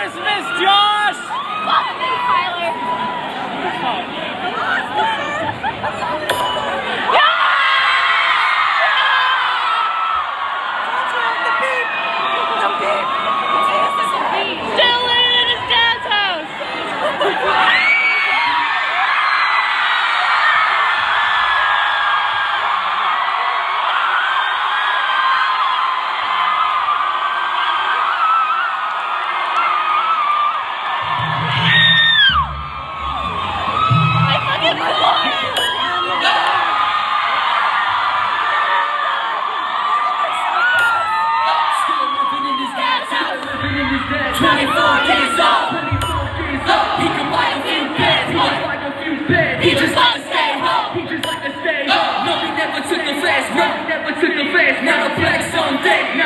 Christmas, Josh! Fuck me, Tyler! Still living in his dad's house. I fucking won! Still living in his dad's house. 24 years old. He can buy a few beds, but he just like to stay home. No, he never took the fast road. Now the flex on deck.